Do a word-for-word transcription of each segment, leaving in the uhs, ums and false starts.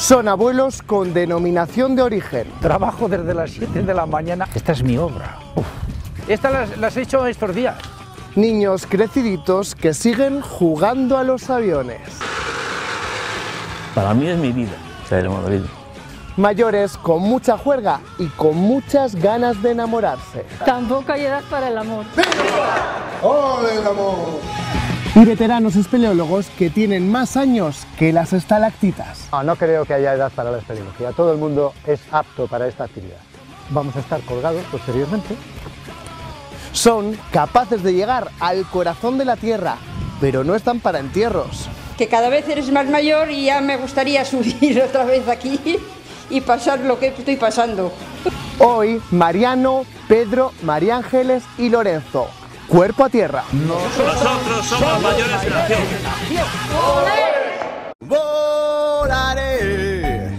Son abuelos con denominación de origen. Trabajo desde las siete de la mañana. Esta es mi obra. Uf. Estas las, las he hecho estos días. Niños creciditos que siguen jugando a los aviones. Para mí es mi vida, el aeromodelismo. Mayores con mucha juerga y con muchas ganas de enamorarse. Tampoco hay edad para el amor. ¡Ole el amor! Y veteranos espeleólogos que tienen más años que las estalactitas. No, no creo que haya edad para la espeleología. Todo el mundo es apto para esta actividad. Vamos a estar colgados posteriormente. Son capaces de llegar al corazón de la Tierra, pero no están para entierros. Que cada vez eres más mayor y ya me gustaría subir otra vez aquí y pasar lo que estoy pasando. Hoy, Mariano, Pedro, María Ángeles y Lorenzo. Cuerpo a tierra. Nosotros somos mayores de nación. ¡Volaré!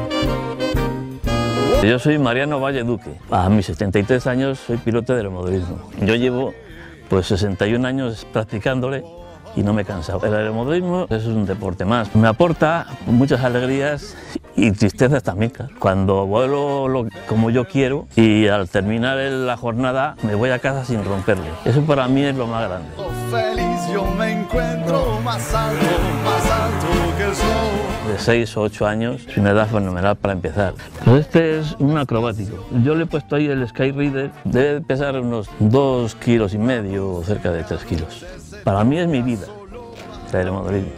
Yo soy Mariano Valle Duque. A mis setenta y tres años soy piloto de aeromodelismo. Yo llevo pues sesenta y un años practicándole y no me he cansado. El aeromodelismo es un deporte más. Me aporta muchas alegrías y tristezas también. Cuando vuelo lo, como yo quiero y al terminar la jornada me voy a casa sin romperle. Eso para mí es lo más grande. Feliz yo me encuentro más alto, más alto que el sol. De seis o ocho años es una edad fenomenal para empezar. Pues este es un acrobático. Yo le he puesto ahí el Skyrider. Debe pesar unos dos kilos y medio o cerca de tres kilos. Para mí es mi vida, el aeromodelismo.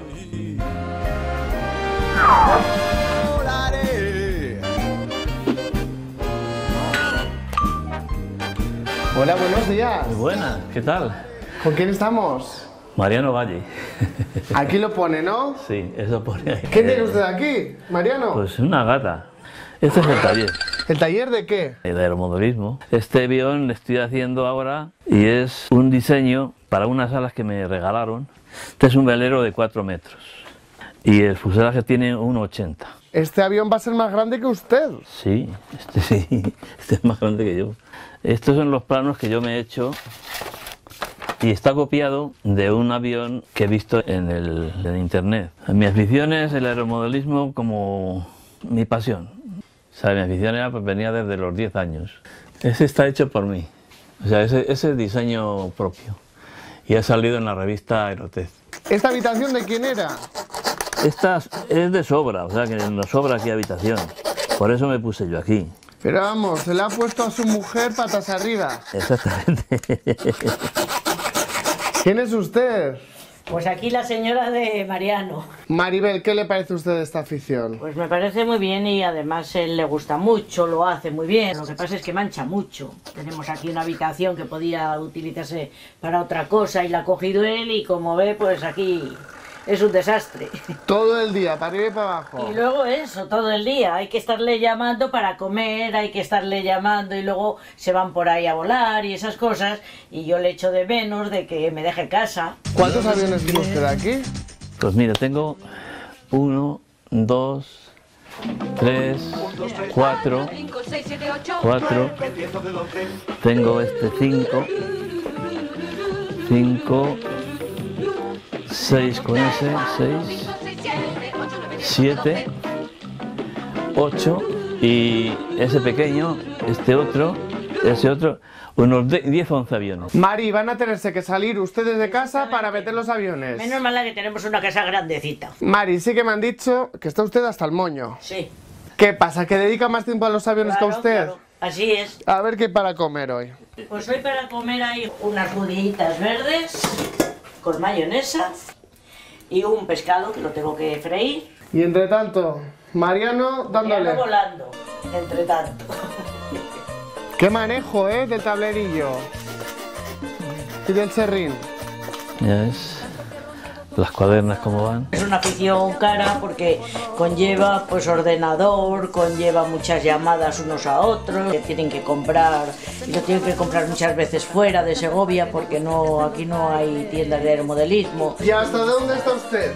Hola, buenos días. Muy buenas, ¿qué tal? ¿Con quién estamos? Mariano Valle. Aquí lo pone, ¿no? Sí, eso pone ahí. ¿Qué tiene usted aquí, Mariano? Pues una gata. Este es el taller. ¿El taller de qué? El aeromodelismo. Este avión le estoy haciendo ahora y es un diseño para unas alas que me regalaron. Este es un velero de cuatro metros y el fuselaje tiene uno ochenta. Este avión va a ser más grande que usted. Sí, este sí, este es más grande que yo. Estos son los planos que yo me he hecho y está copiado de un avión que he visto en, el, en internet. Mi afición es el aeromodelismo como mi pasión. O sea, mi afición era, pues, venía desde los diez años. Ese está hecho por mí, o sea, ese, ese diseño propio. Y ha salido en la revista Aerotech. ¿Esta habitación de quién era? Esta es de sobra, o sea que nos sobra aquí habitación. Por eso me puse yo aquí. Pero vamos, se le ha puesto a su mujer patas arriba. Exactamente. ¿Quién es usted? Pues aquí la señora de Mariano. Maribel, ¿qué le parece a usted esta afición? Pues me parece muy bien y además él le gusta mucho, lo hace muy bien. Lo que pasa es que mancha mucho. Tenemos aquí una habitación que podía utilizarse para otra cosa y la ha cogido él y como ve, pues aquí es un desastre. Todo el día, para arriba y para abajo. Y luego eso, todo el día. Hay que estarle llamando para comer, hay que estarle llamando y luego se van por ahí a volar y esas cosas. Y yo le echo de menos de que me deje casa. ¿Cuántos aviones tiene usted aquí? Pues mira, tengo uno, dos, tres, cuatro, cuatro, tengo este cinco, cinco, seis con ese, seis, siete, ocho y ese pequeño, este otro, ese otro, unos diez o once aviones. Mari, van a tenerse que salir ustedes de casa para meter los aviones. Menos mal que tenemos una casa grandecita. Mari, sí que me han dicho que está usted hasta el moño. Sí. ¿Qué pasa? ¿Que dedica más tiempo a los aviones Claro, que a usted? claro. Así es. A ver qué para comer hoy. Pues hoy para comer hay unas judías verdes con mayonesa y un pescado que lo tengo que freír. Y entre tanto, Mariano dándole. Mariano volando, entre tanto. Qué manejo, ¿eh? Del tablerillo. Y del serrín. Ya ves las cuadernas cómo van. Es una afición cara porque conlleva pues ordenador, conlleva muchas llamadas unos a otros, que tienen que comprar, y lo tienen que comprar muchas veces fuera de Segovia porque no aquí no hay tiendas de aeromodelismo. ¿Y hasta dónde está usted?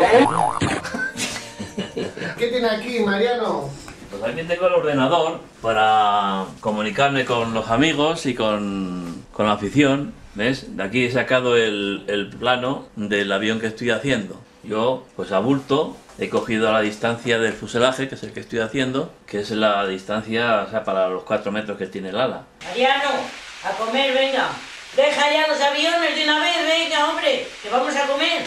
¿Qué tiene aquí, Mariano? Pues también tengo el ordenador para comunicarme con los amigos y con, con la afición. ¿Ves? De aquí he sacado el, el plano del avión que estoy haciendo. Yo, pues a bulto, he cogido a la distancia del fuselaje, que es el que estoy haciendo, que es la distancia, o sea, para los cuatro metros que tiene el ala. Mariano, a comer, venga. Deja ya los aviones de una vez, venga, hombre, que vamos a comer.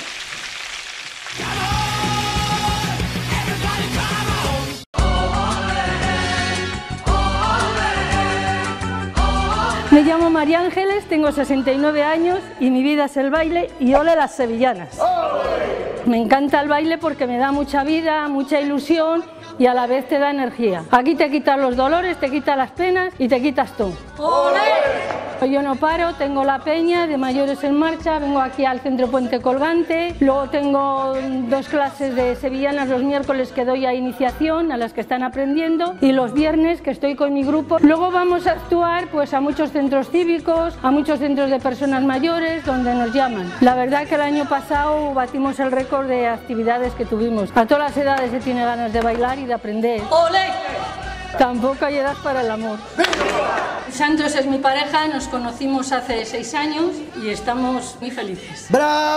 Me llamo María Ángeles, tengo sesenta y nueve años y mi vida es el baile y ole las sevillanas. Me encanta el baile porque me da mucha vida, mucha ilusión y a la vez te da energía. Aquí te quitas los dolores, te quitas las penas y te quitas tú. ¡Olé! Yo no paro, tengo la peña de mayores en marcha, vengo aquí al Centro Puente Colgante, luego tengo dos clases de sevillanas los miércoles que doy a iniciación, a las que están aprendiendo, y los viernes que estoy con mi grupo. Luego vamos a actuar pues a muchos centros cívicos, a muchos centros de personas mayores donde nos llaman. La verdad que el año pasado batimos el récord de actividades que tuvimos. A todas las edades se tiene ganas de bailar y de aprender. ¡Olé! Tampoco hay edad para el amor. Santos es mi pareja, nos conocimos hace seis años y estamos muy felices.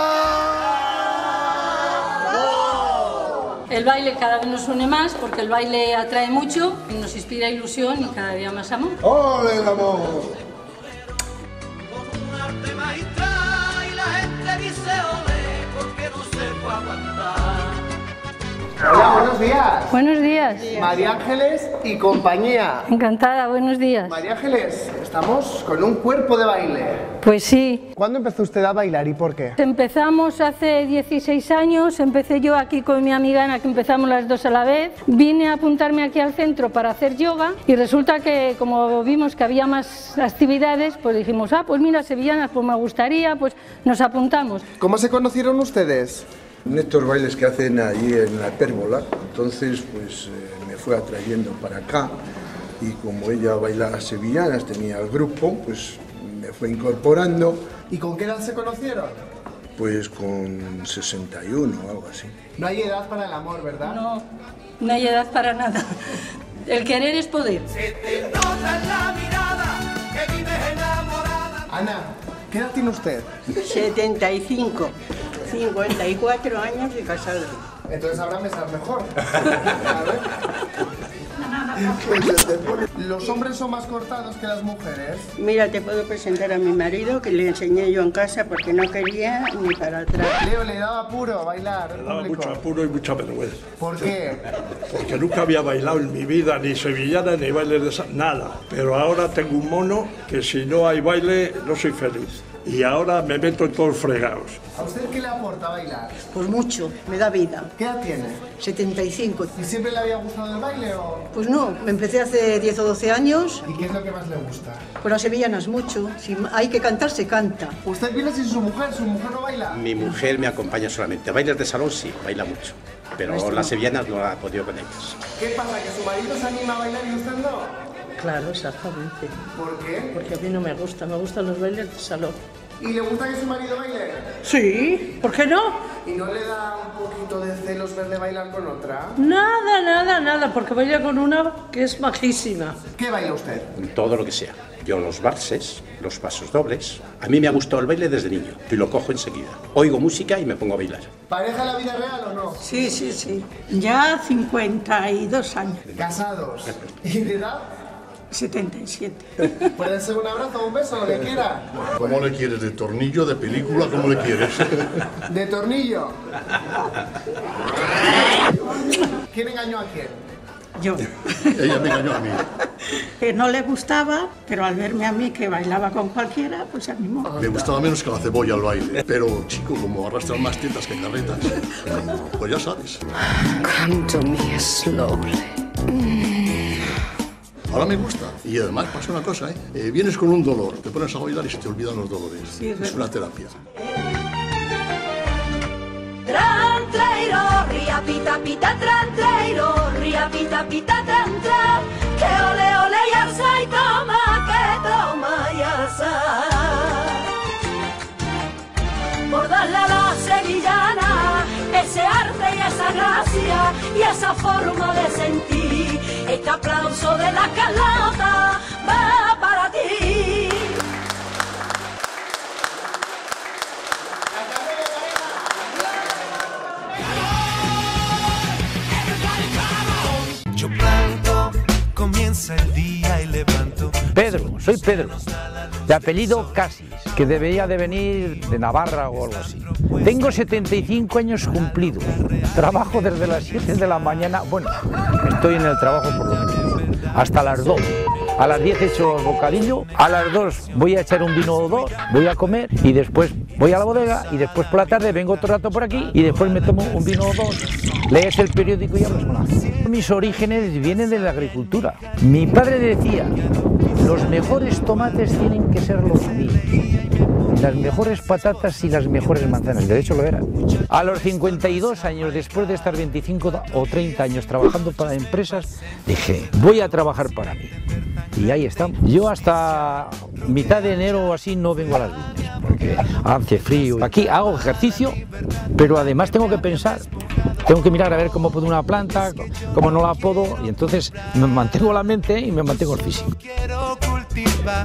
¡Bravo! El baile cada vez nos une más porque el baile atrae mucho, nos inspira ilusión y cada día más amor. ¡Ole el amor! Un arte magistral y la gente dice ole porque no se puede aguantar. Hola, buenos días. Buenos días. María Ángeles y compañía. Encantada, buenos días. María Ángeles, estamos con un cuerpo de baile. Pues sí. ¿Cuándo empezó usted a bailar y por qué? Empezamos hace dieciséis años, empecé yo aquí con mi amiga Ana, que empezamos las dos a la vez. Vine a apuntarme aquí al centro para hacer yoga y resulta que como vimos que había más actividades, pues dijimos, ah, pues mira, sevillanas, pues me gustaría, pues nos apuntamos. ¿Cómo se conocieron ustedes? En estos bailes que hacen allí en la Pérgola, entonces pues eh, me fue atrayendo para acá y como ella bailaba sevillanas, tenía el grupo, pues me fue incorporando. ¿Y con qué edad se conocieron? Pues con sesenta y uno o algo así. No hay edad para el amor, ¿verdad? No, no hay edad para nada. El querer es poder. Se te nota en la mirada que vives enamorada. Ana, ¿qué edad tiene usted? setenta y cinco. cincuenta y cuatro años de casado. Entonces habrá mesas mejor. ¿Los hombres son más cortados que las mujeres? Mira, te puedo presentar a mi marido, que le enseñé yo en casa porque no quería ni para atrás. Leo, le daba apuro a bailar. Me daba mucho apuro y mucha vergüenza. ¿Por qué? Porque nunca había bailado en mi vida, ni sevillana, ni bailes de esa, nada. Pero ahora tengo un mono que si no hay baile no soy feliz. Y ahora me meto en todos fregados. ¿A usted qué le aporta bailar? Pues mucho, me da vida. ¿Qué edad tiene? setenta y cinco. ¿Y siempre le había gustado el baile o...? Pues no, me empecé hace diez o doce años. ¿Y qué es lo que más le gusta? Pues las sevillanas mucho. Si hay que cantar, se canta. ¿Usted viene sin su mujer? ¿Su mujer no baila? Mi mujer me acompaña solamente. Bailes de salón sí, baila mucho. Pero Nuestro las no. sevillanas no ha podido con ellas. ¿Qué pasa? ¿Que su marido se anima a bailar y usted no? Claro, exactamente. ¿Por qué? Porque a mí no me gusta, me gustan los bailes de salón. ¿Y le gusta que su marido baile? Sí, ¿por qué no? ¿Y no le da un poquito de celos verle bailar con otra? Nada, nada, nada, porque baila con una que es majísima. ¿Qué baila usted? Todo lo que sea. Yo los valses, los pasos dobles. A mí me ha gustado el baile desde niño y lo cojo enseguida. Oigo música y me pongo a bailar. ¿Pareja en la vida real o no? Sí, sí, sí. Ya cincuenta y dos años. ¿Casados? ¿Y de edad? setenta y siete. ¿Puede ser un abrazo o un beso, lo que quiera? ¿Cómo le quieres? ¿De tornillo, de película? ¿Cómo le quieres? ¿De tornillo? ¿Quién engañó a quién? Yo. Ella me engañó a mí. Que no le gustaba, pero al verme a mí que bailaba con cualquiera, pues se animó. Me gustaba menos que la cebolla al baile. Pero, chico, como arrastran más tetas que carretas, pues ya sabes. Come to me slowly. Ahora me gusta. Y además pasa una cosa, ¿eh? Eh, vienes con un dolor, te pones a bailar y se te olvidan los dolores. Sí, es es una terapia. Tran, trairo, ria, pita, pita, tran, trairo, ria, pita, pita, tran, tran, que ole, ole, ya sai, toma, que toma, ya sai. Por darle a la sevillana ese arte y esa gracia y esa forma de sentir, este aplauso de la Carlota va para ti. soy Pedro, de apellido Casis, que debería de venir de Navarra o algo así. Tengo setenta y cinco años cumplidos, trabajo desde las siete de la mañana, bueno, estoy en el trabajo por lo menos, hasta las dos. A las diez echo el bocadillo, a las dos voy a echar un vino o dos, voy a comer y después voy a la bodega y después por la tarde vengo otro rato por aquí y después me tomo un vino o dos, lees el periódico y hablas con la gente. Mis orígenes vienen de la agricultura. Mi padre decía, los mejores tomates tienen que ser los míos, las mejores patatas y las mejores manzanas, de hecho lo eran. A los cincuenta y dos años, después de estar veinticinco o treinta años trabajando para empresas, dije, voy a trabajar para mí. Y ahí estamos. Yo hasta mitad de enero o así no vengo a las viñas, porque hace frío. Aquí hago ejercicio, pero además tengo que pensar, tengo que mirar a ver cómo puedo una planta, cómo no la puedo, y entonces me mantengo la mente y me mantengo el físico. Quiero cultivar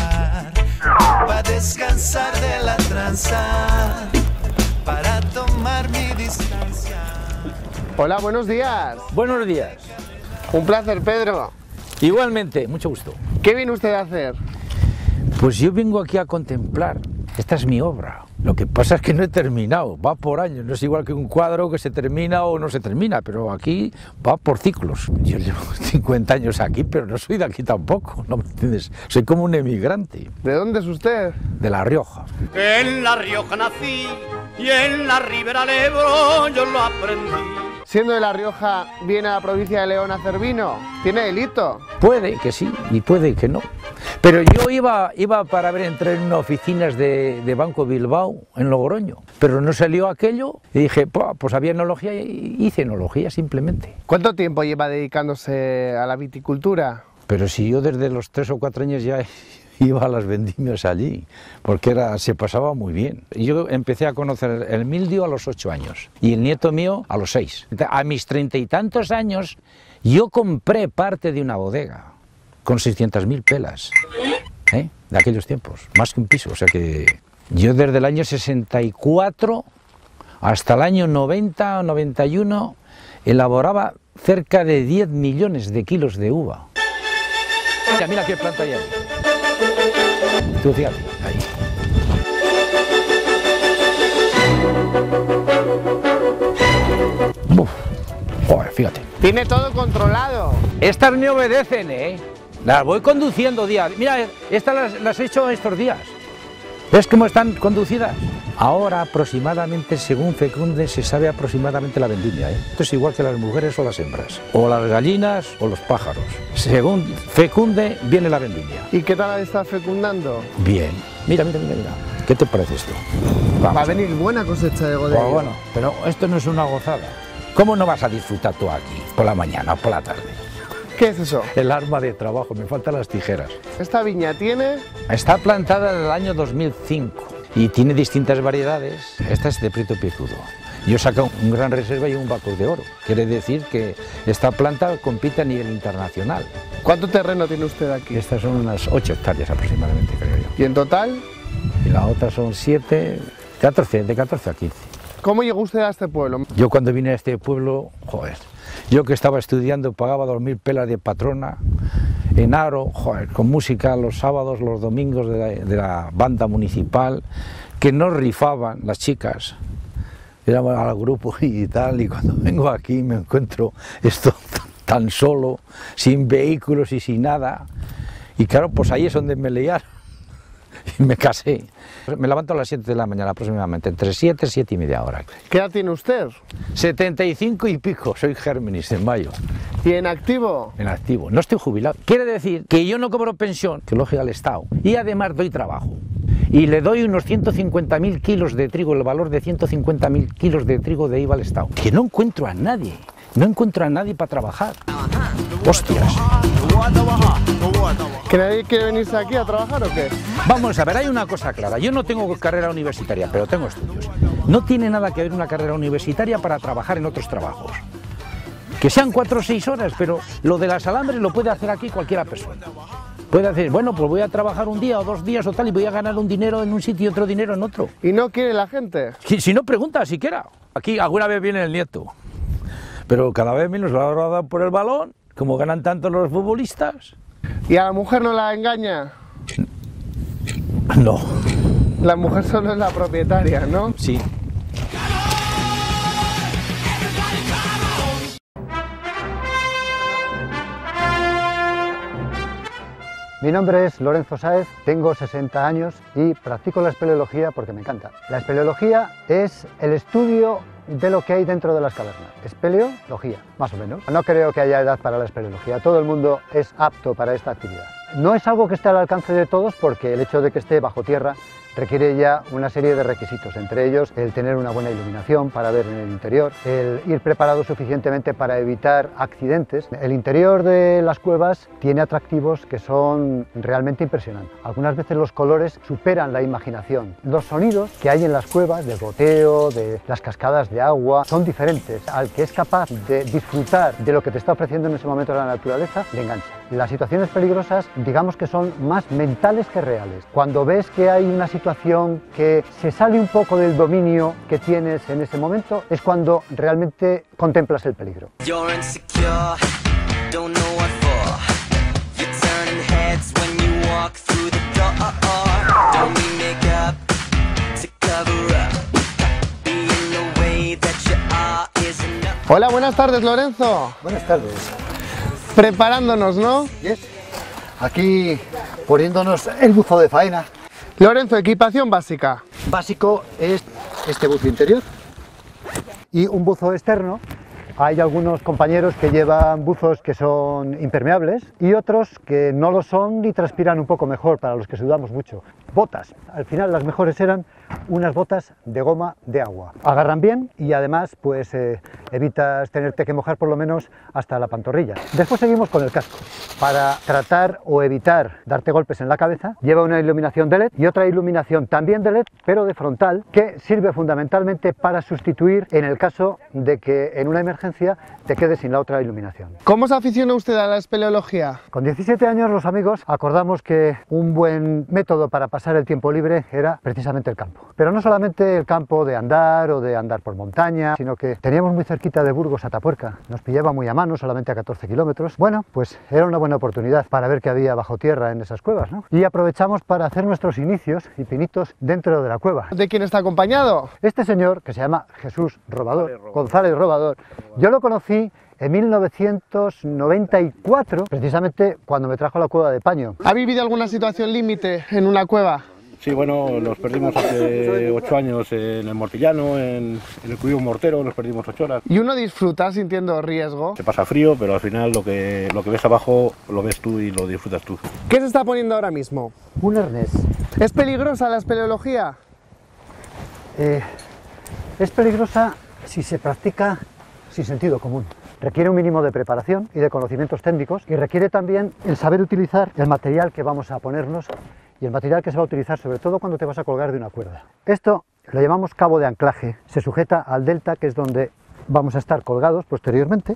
para descansar de la tranza, para tomar mi distancia. Hola, buenos días. Buenos días. Un placer, Pedro. Igualmente, mucho gusto. ¿Qué viene usted a hacer? Pues yo vengo aquí a contemplar. Esta es mi obra. Lo que pasa es que no he terminado, va por años. No es igual que un cuadro que se termina o no se termina, pero aquí va por ciclos. Yo llevo cincuenta años aquí, pero no soy de aquí tampoco, ¿no me entiendes? Soy como un emigrante. ¿De dónde es usted? De La Rioja. En La Rioja nací y en la Ribera del Ebro yo lo aprendí. Siendo de La Rioja, ¿viene a la provincia de León a hacer vino? ¿Tiene delito? Puede que sí y puede que no. Pero yo iba, iba para ver entrar en unas oficinas de, de Banco Bilbao en Logroño, pero no salió aquello y dije, pues había enología y hice enología simplemente. ¿Cuánto tiempo lleva dedicándose a la viticultura? Pero si yo desde los tres o cuatro años ya iba a las vendimias allí, porque era, se pasaba muy bien. Yo empecé a conocer el mildio a los ocho años y el nieto mío a los seis. A mis treinta y tantos años yo compré parte de una bodega con seiscientas mil pelas, ¿eh? De aquellos tiempos, más que un piso. O sea que yo desde el año sesenta y cuatro hasta el año noventa o noventa y uno elaboraba cerca de diez millones de kilos de uva. Mira, mira qué planta hay ahí. Tú fíjate, ahí. Uf, joder, fíjate. Tiene todo controlado. Estas me obedecen, ¿eh? Las voy conduciendo día. Mira, estas las, las he hecho estos días. ¿Ves cómo están conducidas? Ahora aproximadamente, según fecunde, se sabe aproximadamente la vendimia, ¿eh? Esto es igual que las mujeres o las hembras, o las gallinas o los pájaros. Según fecunde, viene la vendimia. ¿Y qué tal está fecundando? Bien. Mira, mira, mira, mira. ¿Qué te parece esto? Vamos. Va a venir buena cosecha de godello. Pues bueno, pero esto no es una gozada. ¿Cómo no vas a disfrutar tú aquí, por la mañana o por la tarde? ¿Qué es eso? El arma de trabajo, me faltan las tijeras. ¿Esta viña tiene? Está plantada en el año dos mil cinco y tiene distintas variedades. Esta es de Prieto Picudo. Yo saco un gran reserva y un Bacos de Oro. Quiere decir que esta planta compite a nivel internacional. ¿Cuánto terreno tiene usted aquí? Estas son unas ocho hectáreas aproximadamente, creo yo. ¿Y en total? Y la otra son siete, catorce, de catorce a quince. ¿Cómo llegó usted a este pueblo? Yo cuando vine a este pueblo, joder, yo que estaba estudiando pagaba dos mil pelas de patrona en Aro, joder, con música los sábados, los domingos de la, de la banda municipal, que no rifaban las chicas, éramos al grupo y tal, y cuando vengo aquí me encuentro esto tan solo, sin vehículos y sin nada, y claro, pues ahí es donde me liaron y me casé. Me levanto a las siete de la mañana aproximadamente, entre siete y siete y media hora. ¿Qué edad tiene usted? setenta y cinco y pico, soy Géminis en mayo. ¿Y en activo? En activo, no estoy jubilado. Quiere decir que yo no cobro pensión, que lo al Estado, y además doy trabajo. Y le doy unos ciento cincuenta mil kilos de trigo, el valor de ciento cincuenta mil kilos de trigo de I V A al Estado. Que no encuentro a nadie, no encuentro a nadie para trabajar. Hostias. ¿Que nadie quiere venirse aquí a trabajar o qué? Vamos a ver, hay una cosa clara. Yo no tengo carrera universitaria, pero tengo estudios. No tiene nada que ver una carrera universitaria para trabajar en otros trabajos. Que sean cuatro o seis horas, pero lo de las alambres lo puede hacer aquí cualquiera persona. Puede decir, bueno, pues voy a trabajar un día o dos días o tal y voy a ganar un dinero en un sitio y otro dinero en otro. ¿Y no quiere la gente? Si, si no pregunta siquiera. Aquí alguna vez viene el nieto, pero cada vez menos la hora por el balón, como ganan tanto los futbolistas. ¿Y a la mujer no la engaña? No. La mujer solo es la propietaria, ¿no? Sí. Mi nombre es Lorenzo Sáez, tengo sesenta años y practico la espeleología porque me encanta. La espeleología es el estudio de lo que hay dentro de las cavernas. Espeleología, más o menos. No creo que haya edad para la espeleología, todo el mundo es apto para esta actividad. No es algo que esté al alcance de todos porque el hecho de que esté bajo tierra requiere ya una serie de requisitos, entre ellos el tener una buena iluminación para ver en el interior, el ir preparado suficientemente para evitar accidentes. El interior de las cuevas tiene atractivos que son realmente impresionantes. Algunas veces los colores superan la imaginación. Los sonidos que hay en las cuevas, del goteo, de las cascadas de agua, son diferentes. Al que es capaz de disfrutar de lo que te está ofreciendo en ese momento la naturaleza, le engancha. Las situaciones peligrosas, digamos que son más mentales que reales. Cuando ves que hay una situación que se sale un poco del dominio que tienes en ese momento, es cuando realmente contemplas el peligro. Hola, buenas tardes, Lorenzo. Buenas tardes. Preparándonos, ¿no? Yes. Aquí poniéndonos el buzo de faena. Lorenzo, equipación básica. Básico es este buzo interior y un buzo externo. Hay algunos compañeros que llevan buzos que son impermeables y otros que no lo son y transpiran un poco mejor, para los que sudamos mucho. Botas, al final las mejores eran unas botas de goma de agua. Agarran bien y además pues eh, evitas tenerte que mojar por lo menos hasta la pantorrilla. Después seguimos con el casco. Para tratar o evitar darte golpes en la cabeza, lleva una iluminación de L E D y otra iluminación también de L E D, pero de frontal, que sirve fundamentalmente para sustituir en el caso de que en una emergencia te quedes sin la otra iluminación. ¿Cómo se aficionó usted a la espeleología? Con diecisiete años los amigos acordamos que un buen método para pasar el tiempo libre era precisamente el campo. Pero no solamente el campo de andar o de andar por montaña, sino que teníamos muy cerquita de Burgos Atapuerca. Nos pillaba muy a mano, solamente a catorce kilómetros. Bueno, pues era una buena oportunidad para ver qué había bajo tierra en esas cuevas, ¿no? Y aprovechamos para hacer nuestros inicios y pinitos dentro de la cueva. ¿De quién está acompañado? Este señor, que se llama Jesús Robador, González Robador, yo lo conocí en mil novecientos noventa y cuatro, precisamente cuando me trajo a la cueva de Paño. ¿Ha vivido alguna situación límite en una cueva? Sí, bueno, nos perdimos hace ocho años en el Mortillano, en, en el Cuyo Mortero, nos perdimos ocho horas. ¿Y uno disfruta sintiendo riesgo? Se pasa frío, pero al final lo que, lo que ves abajo lo ves tú y lo disfrutas tú. ¿Qué se está poniendo ahora mismo? Un arnés. ¿Es peligrosa la espeleología? Eh, es peligrosa si se practica sin sentido común. Requiere un mínimo de preparación y de conocimientos técnicos y requiere también el saber utilizar el material que vamos a ponernos y el material que se va a utilizar sobre todo cuando te vas a colgar de una cuerda. Esto lo llamamos cabo de anclaje, se sujeta al delta, que es donde vamos a estar colgados posteriormente.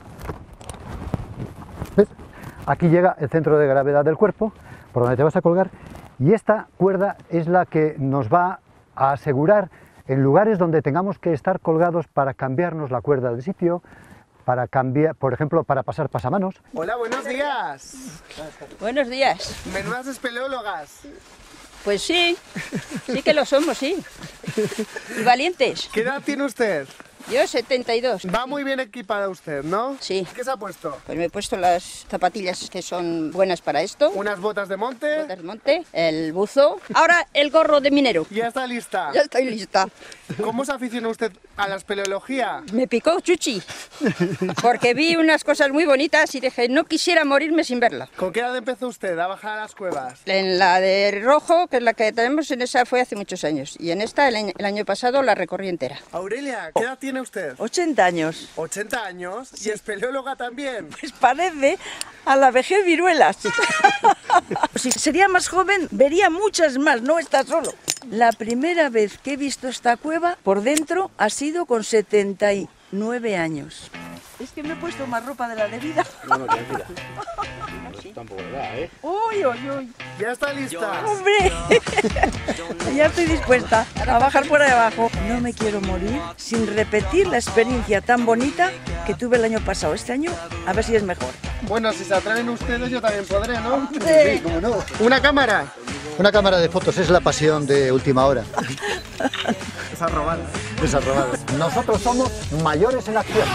¿Ves? Aquí llega el centro de gravedad del cuerpo, por donde te vas a colgar, y esta cuerda es la que nos va a asegurar en lugares donde tengamos que estar colgados para cambiarnos la cuerda de sitio, para cambiar, por ejemplo, para pasar pasamanos. Hola, buenos días. Buenos días. Menudas espeleólogas. Pues sí, sí que lo somos, sí. Y valientes. ¿Qué edad tiene usted? Yo setenta y dos. Va muy bien equipada usted, ¿no? Sí. ¿Qué se ha puesto? Pues me he puesto las zapatillas que son buenas para esto. Unas botas de monte. Botas de monte, el buzo. Ahora el gorro de minero. ¿Ya está lista? Ya estoy lista. ¿Cómo se aficionó usted a la espeleología? Me picó Chuchi, porque vi unas cosas muy bonitas y dije, no quisiera morirme sin verla. ¿Con qué edad empezó usted a bajar a las cuevas? En la de rojo, que es la que tenemos, en esa fue hace muchos años. Y en esta, el año, el año pasado, la recorrí entera. Aurelia, ¿qué edad tiene usted? ochenta años. ¿ochenta años? Sí. ¿Y espeleóloga también? Pues parece a la vejez viruelas. Si sería más joven, vería muchas más, no está solo. La primera vez que he visto esta cueva por dentro ha sido con setenta y nueve años. Es que me he puesto más ropa de la debida. No, no, tranquila. Tampoco le da, ¿eh? ¡Uy, uy, uy! ¿Ya está lista? ¡Hombre! Ya estoy dispuesta a bajar por ahí abajo. No me quiero morir sin repetir la experiencia tan bonita que tuve el año pasado. Este año, a ver si es mejor. Bueno, si se atreven ustedes, yo también podré, ¿no? ¡Hombre! Sí, cómo no. ¿Una cámara? Una cámara de fotos es la pasión de última hora. Esas robadas. Esas robadas. Nosotros somos mayores en acción.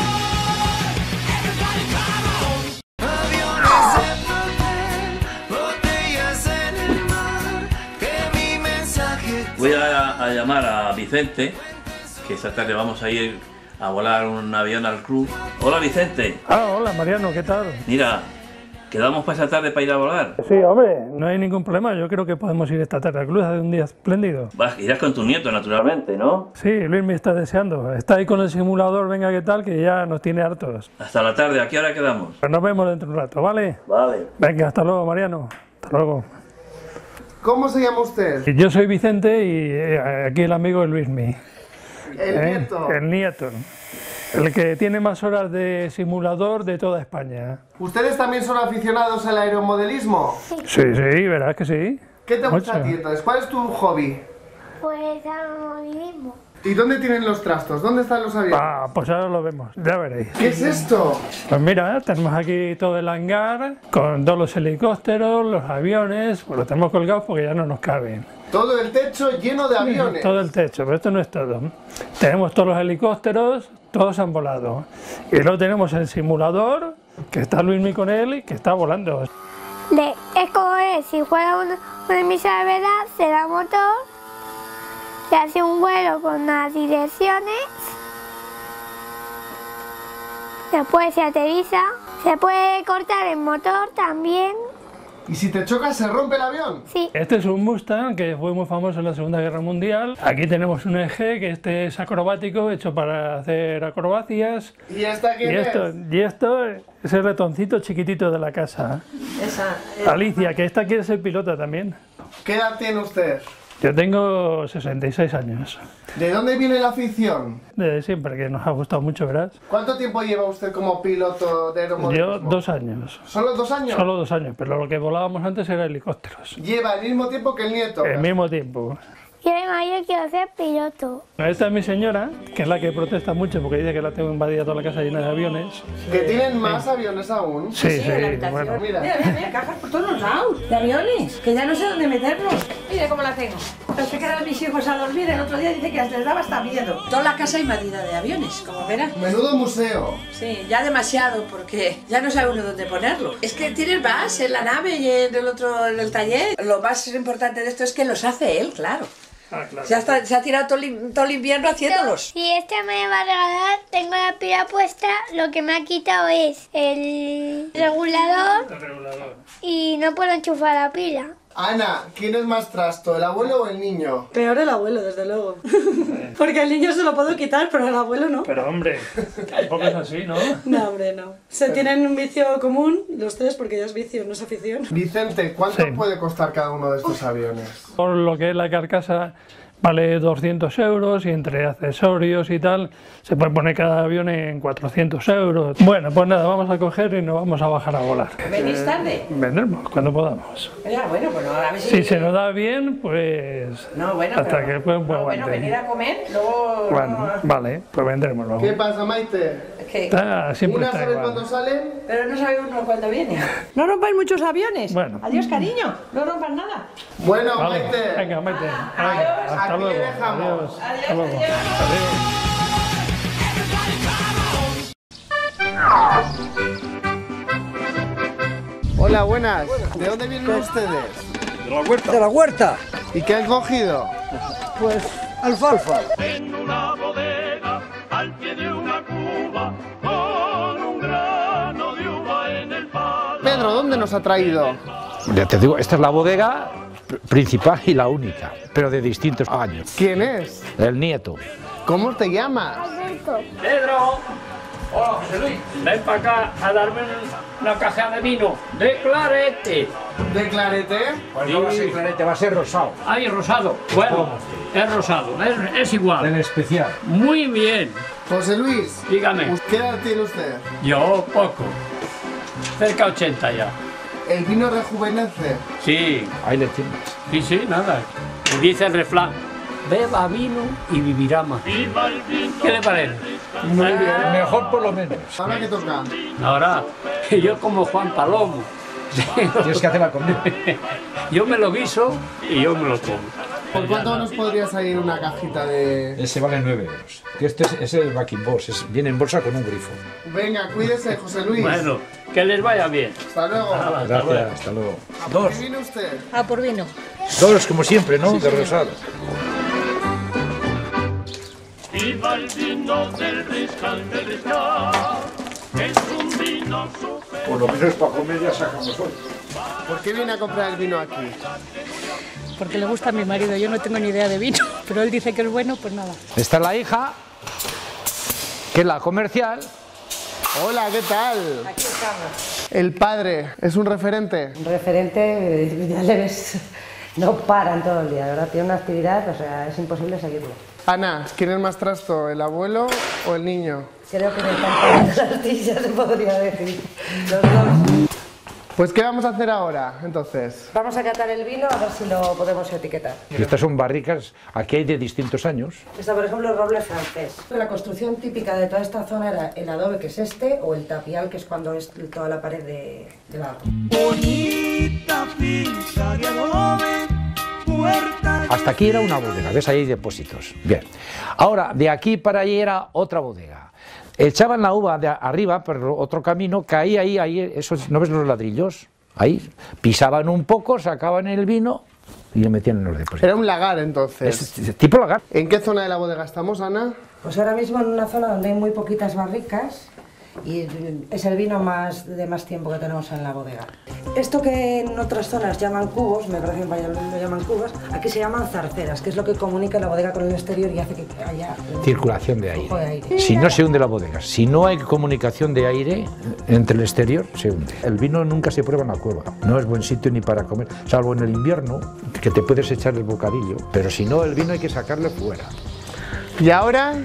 Voy a, a llamar a Vicente, que esta tarde vamos a ir a volar un avión al club. Hola Vicente. Ah, hola Mariano, ¿qué tal? Mira, ¿quedamos para esta tarde para ir a volar? Sí, hombre, no hay ningún problema. Yo creo que podemos ir esta tarde al club, hace un día espléndido. Vas, irás con tu nieto, naturalmente, ¿no? Sí, Luis me está deseando. Está ahí con el simulador, venga, ¿qué tal? Que ya nos tiene hartos. Hasta la tarde, ¿a qué hora quedamos? Pues nos vemos dentro de un rato, ¿vale? Vale. Venga, hasta luego, Mariano. Hasta luego. ¿Cómo se llama usted? Yo soy Vicente y eh, aquí el amigo es Luismi. El ¿Eh? nieto. El nieto. El que tiene más horas de simulador de toda España. ¿Ustedes también son aficionados al aeromodelismo? Sí, sí, verás que sí. ¿Qué te gusta Mucho. a ti entonces? ¿Cuál es tu hobby? Pues aeromodelismo. ¿Y dónde tienen los trastos? ¿Dónde están los aviones? Ah, pues ahora lo vemos, ya veréis. ¿Qué es esto? Pues mira, tenemos aquí todo el hangar, con todos los helicópteros, los aviones, pues los tenemos colgados porque ya no nos caben. Todo el techo lleno de aviones. Todo el techo, pero esto no es todo. Tenemos todos los helicópteros, todos han volado. Y luego tenemos el simulador, que está Luismi con él y que está volando. De, es como es, si fuera una, una emisora de verdad, se da motor, se hace un vuelo con las direcciones, después se aterriza, se puede cortar el motor también. ¿Y si te chocas se rompe el avión? Sí. Este es un Mustang que fue muy famoso en la Segunda Guerra Mundial. Aquí tenemos un eje que este es acrobático, hecho para hacer acrobacias. ¿Y esta quién y esto, es? Y esto es el ratoncito chiquitito de la casa. Esa, eh, Alicia, que esta quiere ser pilota también. ¿Qué edad tiene usted? Yo tengo sesenta y seis años. ¿De dónde viene la afición? Desde siempre, que nos ha gustado mucho, verás. ¿Cuánto tiempo lleva usted como piloto de aeromodelismo? Yo dos años. ¿Solo dos años? Solo dos años, pero lo que volábamos antes era helicópteros. Lleva el mismo tiempo que el nieto. El mismo tiempo. Yo de mayor quiero ser piloto. Esta es mi señora, que es la que protesta mucho porque dice que la tengo invadida toda la casa llena de aviones. ¿Que tienen más aviones aún? Sí, sí, en la habitación. bueno. Mira, mira, mira, cajas por todos los lados, de aviones, que ya no sé dónde meterlos. Mira cómo la tengo. Se quedaron mis hijos a dormir, el otro día dice que les daba hasta miedo. Toda la casa invadida de aviones, como verás. Menudo museo. Sí, ya demasiado, porque ya no sabe uno dónde ponerlo. Es que tienes más en la nave y en el otro, en el taller. Lo más importante de esto es que los hace él, claro. Ah, claro. Se, ha, se ha tirado todo el, todo el invierno haciéndolos. Si este me va a regalar, tengo la pila puesta, lo que me ha quitado es el regulador, El regulador. y no puedo enchufar la pila. Ana, ¿quién es más trasto, el abuelo o el niño? Peor el abuelo, desde luego. Porque el niño se lo puedo quitar, pero el abuelo no. Pero hombre, tampoco es así, ¿no? No, hombre, no. Se tienen un vicio común, los tres, porque ya es vicio, no es afición. Vicente, ¿cuánto Sí. puede costar cada uno de estos aviones? Por lo que es la carcasa vale doscientos euros y entre accesorios y tal se puede poner cada avión en cuatrocientos euros. Bueno, pues nada, vamos a coger y nos vamos a bajar a volar. ¿Venís tarde? Vendremos cuando podamos. Ya, bueno, pues no, a ver si... Si se nos da bien, pues No, bueno, hasta pero- que el cuerpo no, bueno, aguante. venir a comer, luego... Bueno, vale, pues vendremos luego. ¿Qué pasa, Maite? ¿Qué? Está, siempre ¿Una está sabe igual. cuándo salen? Pero no sabe uno cuándo viene. No rompáis muchos aviones. Bueno. Adiós, cariño. No rompas nada. Bueno, Vale, Maite. venga, Maite. Venga, hasta aquí luego. le dejamos. Adiós. Hasta luego. Adiós. Hola, buenas. ¿De dónde vienen ustedes? De la huerta. De la huerta. ¿Y qué han cogido? Pues alfalfa. En una bodega, al pie de una cuba, con un grano de uva en el palo. Pedro, ¿dónde nos ha traído? Ya te digo, esta es la bodega pr- principal y la única, pero de distintos años. ¿Quién es? El nieto. ¿Cómo te llamas? Alberto. Pedro, hola José Luis, ven para acá a darme una caja de vino de clarete. ¿De clarete? Pues no va a ser clarete, va a ser rosado. Ay, rosado. Bueno, es rosado, es, es igual. El especial. Muy bien, José Luis, dígame. ¿qué edad tiene usted? Yo poco, cerca de ochenta ya. ¿El vino rejuvenece? Sí, Ahí le tienes. sí, sí, nada. Y dice el refrán, beba vino y vivirá más. ¿Qué le parece? Muy bien. Mejor por lo menos. ¿Ahora qué toca? Ahora, yo como Juan Palomo. Tienes que hacerla conmigo. Yo me lo guiso y yo me lo como. ¿Por cuánto nos podría salir una cajita de...? Ese vale nueve euros. Que este es, es el Backing Boss, es, viene en bolsa con un grifo. Venga, cuídese, José Luis. Bueno, que les vaya bien. Hasta luego. Hala, hasta Gracias, luego. hasta luego. ¿A Dos. por qué viene usted? Ah, por vino. Dos, como siempre, ¿no? Sí, de señor. rosado. Viva el vino del Riscal, del Riscal. Es un vino super. Por lo menos para comer ya sacamos hoy. ¿Por qué viene a comprar el vino aquí? Porque le gusta a mi marido, yo no tengo ni idea de vino, pero él dice que es bueno, pues nada. Está la hija, que es la comercial. Hola, ¿qué tal? Aquí estamos. El padre, ¿es un referente? Un referente, eh, ya le ves, no paran todo el día, de verdad, tiene una actividad, o sea, es imposible seguirlo. Ana, ¿quién es más trasto, el abuelo o el niño? Creo que me están poniendo las tillas, se podría decir, los dos. Pues, ¿qué vamos a hacer ahora, entonces? Vamos a catar el vino a ver si lo podemos etiquetar. Estas son barricas, aquí hay de distintos años. Esta, por ejemplo, es roble francés. La construcción típica de toda esta zona era el adobe, que es este, o el tapial, que es cuando es toda la pared de, de la... Bonita finca de adobe, puerta... Hasta aquí era una bodega, ¿ves? Ahí hay depósitos. Bien. Ahora, de aquí para allí era otra bodega. Echaban la uva de arriba, por otro camino, caía ahí, ahí, esos, ¿no ves los ladrillos? Ahí, pisaban un poco, sacaban el vino y lo metían en los depósitos. Era un lagar, entonces. Es tipo lagar. ¿En qué zona de la bodega estamos, Ana? Pues ahora mismo en una zona donde hay muy poquitas barricas y es el vino más de más tiempo que tenemos en la bodega. Esto que en otras zonas llaman cubos, me parece que en Valladolid lo llaman cubos, aquí se llaman zarceras, que es lo que comunica la bodega con el exterior y hace que haya Circulación de aire. flujo de aire. Si no se hunde la bodega, si no hay comunicación de aire entre el exterior, se hunde. El vino nunca se prueba en la cueva, no es buen sitio ni para comer, salvo en el invierno, que te puedes echar el bocadillo, pero si no, el vino hay que sacarle fuera. ¿Y ahora?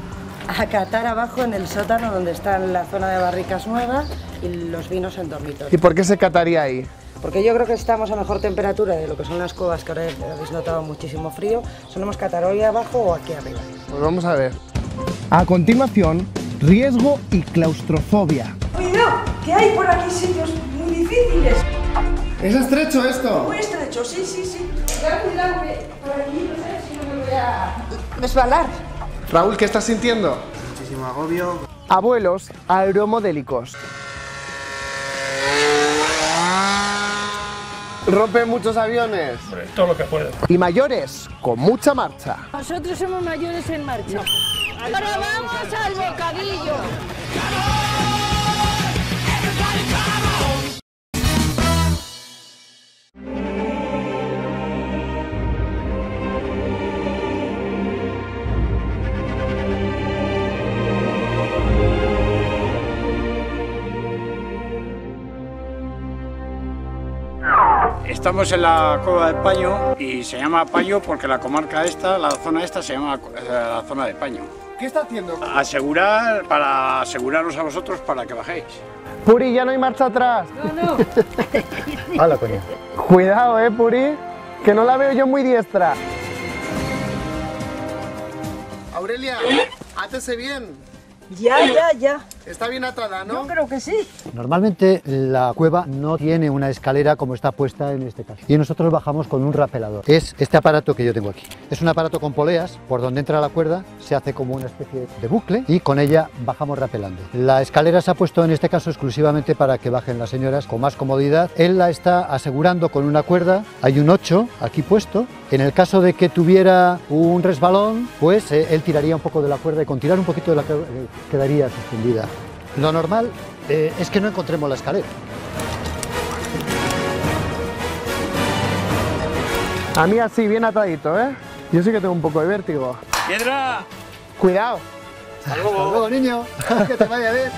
A catar abajo en el sótano donde está la zona de barricas nueva y los vinos en dormitorio. ¿Y por qué se cataría ahí? Porque yo creo que estamos a mejor temperatura de lo que son las cuevas, que ahora habéis notado muchísimo frío. Solemos catar hoy abajo o aquí arriba. Pues vamos a ver. A continuación, riesgo y claustrofobia. Cuidado, que hay por aquí sitios muy difíciles. ¿Es estrecho esto? Muy estrecho, sí, sí, sí. Cuidado, cuidado, que por aquí no sé si no me voy a resbalar. Raúl, ¿qué estás sintiendo? Muchísimo agobio. Abuelos aeromodélicos. Rompen muchos aviones. Hombre, todo lo que puede. Y mayores, con mucha marcha. Nosotros somos mayores en marcha. Ahora vamos al bocadillo. Estamos en la Cueva de Paño y se llama Paño porque la comarca esta, la zona esta se llama la zona de Paño. ¿Qué está haciendo? Asegurar, para aseguraros a vosotros para que bajéis. Puri, ya no hay marcha atrás. No, no. Hala, coño. Cuidado, eh, Puri, que no la veo yo muy diestra. Aurelia, hátese bien. Ya, ya, ya. Está bien atada, ¿no? Yo creo que sí. Normalmente la cueva no tiene una escalera como está puesta en este caso. Y nosotros bajamos con un rapelador. Es este aparato que yo tengo aquí. Es un aparato con poleas, por donde entra la cuerda se hace como una especie de bucle y con ella bajamos rapelando. La escalera se ha puesto en este caso exclusivamente para que bajen las señoras con más comodidad. Él la está asegurando con una cuerda. Hay un ocho aquí puesto. En el caso de que tuviera un resbalón, pues eh, él tiraría un poco de la cuerda y con tirar un poquito de la cuerda eh, quedaría suspendida. Lo normal eh, es que no encontremos la escalera. A mí así, bien atadito, ¿eh? Yo sí que tengo un poco de vértigo. ¡Piedra! Cuidado. Hasta luego. Hasta luego, niño. Que te vaya bien.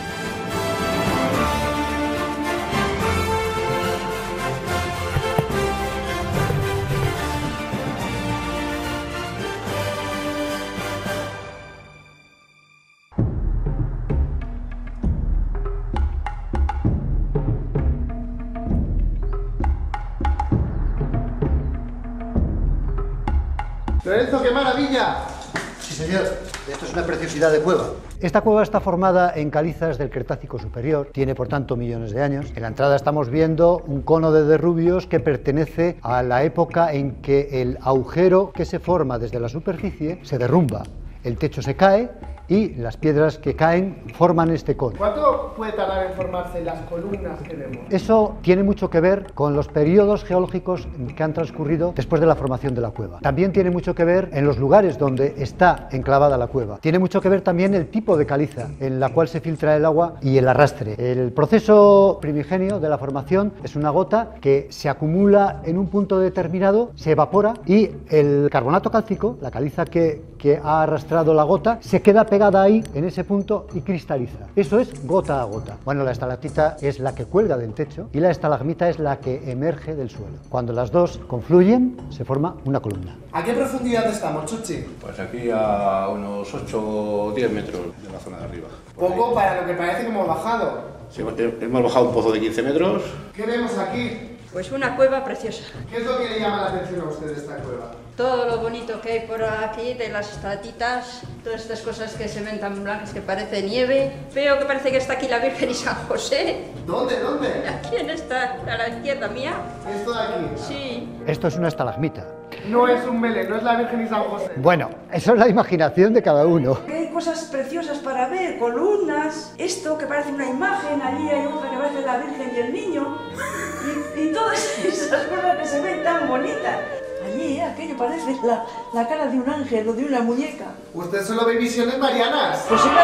Lorenzo, qué maravilla. Sí, señor. Esto es una preciosidad de cueva. Esta cueva está formada en calizas del Cretácico superior, tiene por tanto millones de años. En la entrada estamos viendo un cono de derrubios que pertenece a la época en que el agujero que se forma desde la superficie se derrumba. El techo se cae y las piedras que caen forman este cono. ¿Cuánto puede tardar en formarse las columnas que vemos? Eso tiene mucho que ver con los periodos geológicos que han transcurrido después de la formación de la cueva. También tiene mucho que ver en los lugares donde está enclavada la cueva. Tiene mucho que ver también el tipo de caliza en la cual se filtra el agua y el arrastre. El proceso primigenio de la formación es una gota que se acumula en un punto determinado, se evapora y el carbonato cálcico, la caliza que, que ha arrastrado la gota, se queda pegada ahí, en ese punto, y cristaliza. Eso es gota a gota. Bueno, la estalactita es la que cuelga del techo y la estalagmita es la que emerge del suelo. Cuando las dos confluyen, se forma una columna. ¿A qué profundidad estamos, Chuchi? Pues aquí a unos ocho o diez metros de la zona de arriba. Poco para lo que parece que hemos bajado. Sí, hemos bajado un pozo de quince metros. ¿Qué vemos aquí? Pues una cueva preciosa. ¿Qué es lo que le llama la atención a usted de esta cueva? Todo lo bonito que hay por aquí, de las estratitas, todas estas cosas que se ven tan blancas que parece nieve. Veo que parece que está aquí la Virgen y San José. ¿Dónde? ¿Dónde? Aquí en esta, a la izquierda mía. ¿Esto de aquí? Sí. Esto es una estalagmita. No es un Belén, no es la Virgen y San José. Bueno, eso es la imaginación de cada uno. Hay cosas preciosas para ver, columnas, esto que parece una imagen, allí hay otra que parece la Virgen y el Niño, y, y todas esas cosas que se ven tan bonitas. Allí, eh, aquello parece la, la cara de un ángel o de una muñeca. ¿Usted solo ve visiones marianas? Pues era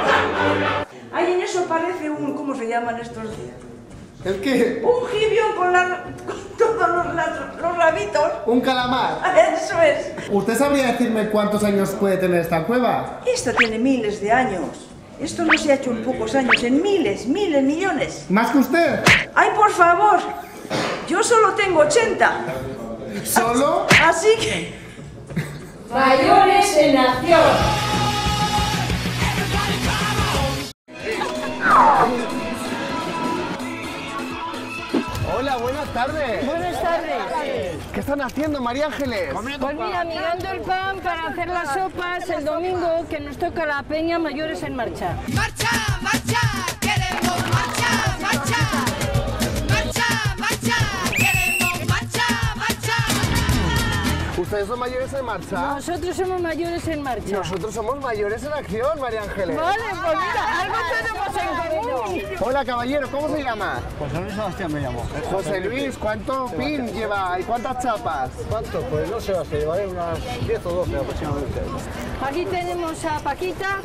eso. Ahí en eso parece un, ¿cómo se llaman estos días? ¿El qué? Un gibión con, la, con todos los, los, los rabitos. ¿Un calamar? Eso es. ¿Usted sabría decirme cuántos años puede tener esta cueva? Esta tiene miles de años. Esto no se ha hecho en pocos años, en miles, miles, millones. ¿Más que usted? ¡Ay, por favor! Yo solo tengo ochenta. ¿Solo? Así que... Mayores en acción. Hola, buenas tardes. Buenas tardes. ¿Qué están haciendo, María Ángeles? Pues mira, mirando el pan para hacer las sopas el domingo que nos toca la peña Mayores en Marcha. ¡Marcha, marcha! ¡Queremos marcha, marcha! ¡Marcha, marcha! ¡Queremos marcha, marcha! ¿Ustedes son mayores en marcha? Nosotros somos mayores en marcha. Nosotros somos mayores en acción, María Ángeles. Vale, pues mira, algo tenemos en común. Hola, caballero, ¿cómo se llama? José Luis Sebastián me llamo. José Luis, ¿cuánto pin lleva y cuántas chapas? ¿Cuánto? Pues no sé, se llevaré unas diez o doce aproximadamente. Aquí tenemos a Paquita.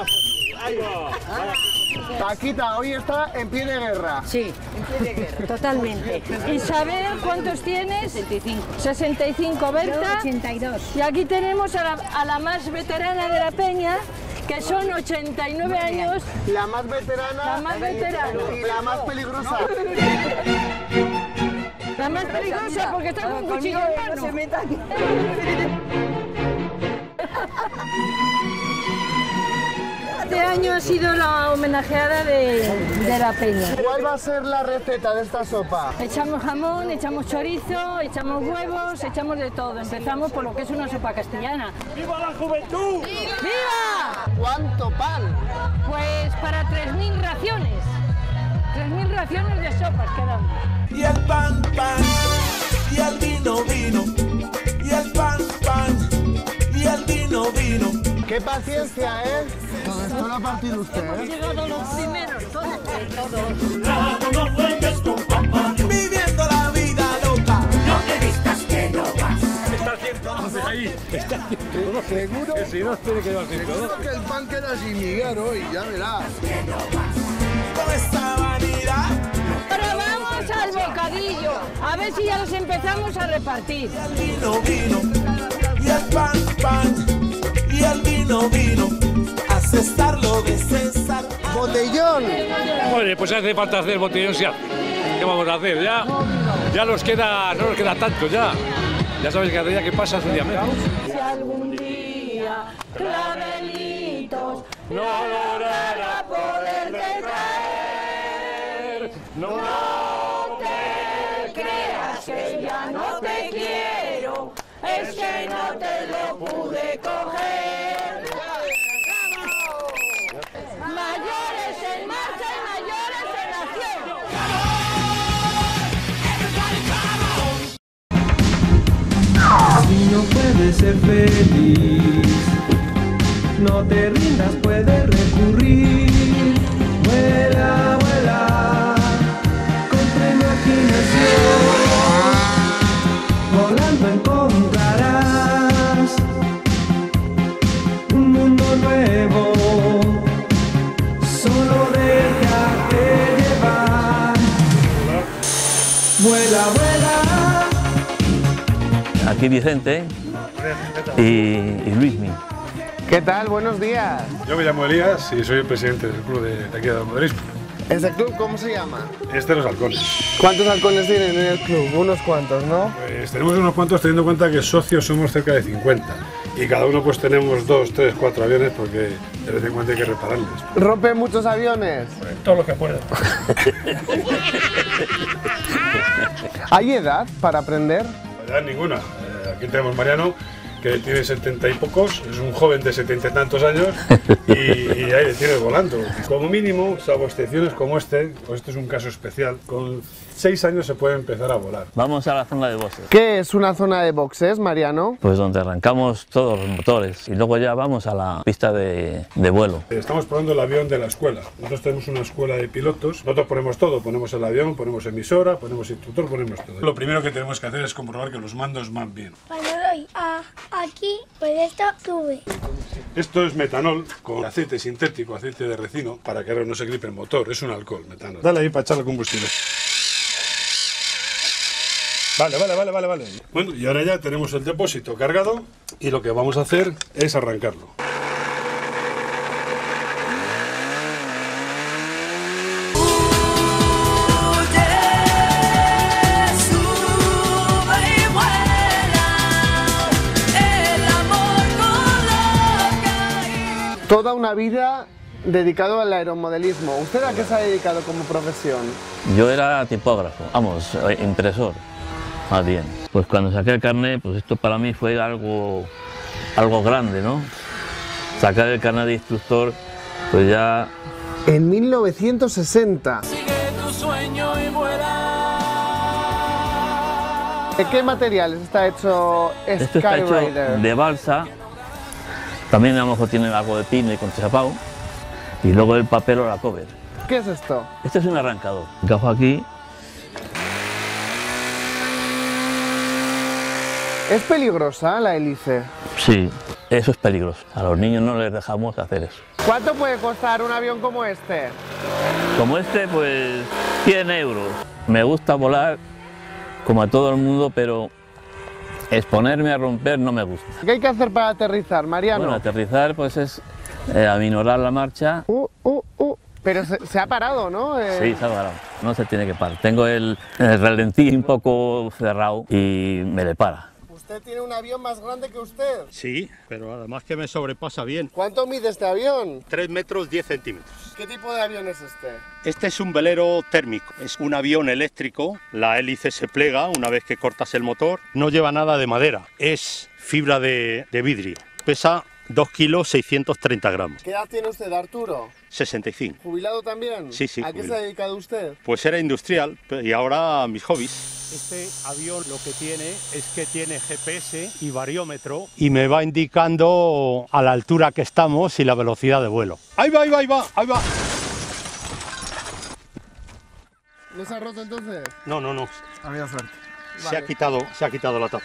Paquita, hoy está en pie de guerra. Sí, en pie de guerra, totalmente. Isabel, ¿cuántos tienes? sesenta y cinco. sesenta y cinco, Berta. ochenta y dos. Y aquí tenemos a la, a la más veterana de la peña, que son ochenta y nueve años. La más veterana. La más veterana. Y la más peligrosa. La más peligrosa porque está con un cuchillo en mano. Se meta aquí. Este año ha sido la homenajeada de, de la peña. ¿Cuál va a ser la receta de esta sopa? Echamos jamón, echamos chorizo, echamos huevos, echamos de todo. Empezamos por lo que es una sopa castellana. ¡Viva la juventud! ¡Viva! ¿Cuánto pan? Pues para tres mil raciones. tres mil raciones de sopas que damos. Y el pan, pan, y el vino, vino, y el pan, pan, y el vino, vino. ¡Qué paciencia, eh! Todo esto lo ha partido usted, ¿eh? Hemos llegado los primeros, todos, todos. Bravo, no juegues con papá. Viviendo la vida loca. No te vistas que no vas. Está haciendo haces ahí. Está haciendo. ¿Seguro? Que si no, tiene que ir haciendo. Seguro que el pan queda sin miguer hoy, ya verás. Que no vas. Con esta vanidad. Ahora vamos al bocadillo. A ver si ya los empezamos a repartir. Y el vino, vino. Y el pan, pan. Y el vino, vino, a César lo de César. ¡Botellón! Oye, pues hace falta hacer botellón, sí. ¿Qué vamos a hacer? Ya, ya nos queda, no nos queda tanto ya. Ya sabéis que cada día que pasa es un día menos. Si algún día clavelitos no lograra poderte traer, no, no te creas que ya no te quiero. Es que no te lo pude coger. no te rindas, puedes recurrir. Vuela, vuela, con tu imaginación, volando encontrarás un mundo nuevo. Solo déjate llevar. Vuela, vuela. Aquí Vicente y, y Luismi. ¿Qué tal? Buenos días. Yo me llamo Elías y soy el presidente del club de, de aquí de modelismo. ¿Ese club cómo se llama? Este es los halcones. ¿Cuántos halcones tienen en el club? Unos cuantos, ¿no? Pues tenemos unos cuantos teniendo en cuenta que socios somos cerca de cincuenta. Y cada uno pues tenemos dos, tres, cuatro aviones porque de vez en cuando hay que repararles. ¿Rompe muchos aviones? Pues, todo lo que pueda. ¿Hay edad para aprender? Edad ninguna. Eh, aquí tenemos Mariano, que tiene setenta y pocos, es un joven de setenta y tantos años y, y ahí le tienes volando. Como mínimo, salvo excepciones como este, pues este es un caso especial, con seis años se puede empezar a volar. Vamos a la zona de boxes. ¿Qué es una zona de boxes, Mariano? Pues donde arrancamos todos los motores y luego ya vamos a la pista de, de vuelo. Estamos probando el avión de la escuela. Nosotros tenemos una escuela de pilotos, nosotros ponemos todo, ponemos el avión, ponemos emisora, ponemos instructor, ponemos todo. Lo primero que tenemos que hacer es comprobar que los mandos van bien. Cuando doy a aquí, pues esto sube. Esto es metanol con aceite sintético, aceite de resino, para que ahora no se gripe el motor, es un alcohol, metanol. Dale ahí para echarle combustible. Vale, vale, vale, vale, vale. Bueno, y ahora ya tenemos el depósito cargado y lo que vamos a hacer es arrancarlo. Toda una vida dedicado al aeromodelismo. ¿Usted a qué se ha dedicado como profesión? Yo era tipógrafo, vamos, impresor, más bien. Pues cuando saqué el carnet, pues esto para mí fue algo, algo grande, ¿no? Sacar el carnet de instructor, pues ya... En mil novecientos sesenta. Sigue tu sueño y vuela. ¿De qué materiales está hecho Esto está hecho Skyrider? de balsa, también a lo mejor tiene algo de pino y contrachapado, y luego el papel o la cover. ¿Qué es esto? Este es un arrancador. Encajo aquí. ¿Es peligrosa la hélice? Sí, eso es peligroso. A los niños no les dejamos hacer eso. ¿Cuánto puede costar un avión como este? Como este, pues cien euros. Me gusta volar como a todo el mundo, pero exponerme a romper no me gusta. ¿Qué hay que hacer para aterrizar, Mariano? Bueno, aterrizar pues es eh, aminorar la marcha. Uh, uh, uh. Pero se, se ha parado, ¿no? Eh... Sí, se ha parado. No se tiene que parar. Tengo el, el ralentí un poco cerrado y me le para. ¿Usted tiene un avión más grande que usted? Sí, pero además que me sobrepasa bien. ¿Cuánto mide este avión? tres metros diez centímetros. ¿Qué tipo de avión es este? Este es un velero térmico. Es un avión eléctrico. La hélice se plega una vez que cortas el motor. No lleva nada de madera. Es fibra de, de vidrio. Pesa dos kilos seiscientos treinta gramos. ¿Qué edad tiene usted, Arturo? sesenta y cinco. ¿Jubilado también? Sí, sí. ¿A qué jubilado. se ha dedicado usted? Pues era industrial y ahora mis hobbies. Este avión lo que tiene es que tiene G P S y variómetro y me va indicando a la altura que estamos y la velocidad de vuelo. Ahí va, ahí va, ahí va, ahí va. ¿No se ha roto entonces? No, no, no. Había suerte. Se Vale. ha quitado, se ha quitado la tapa.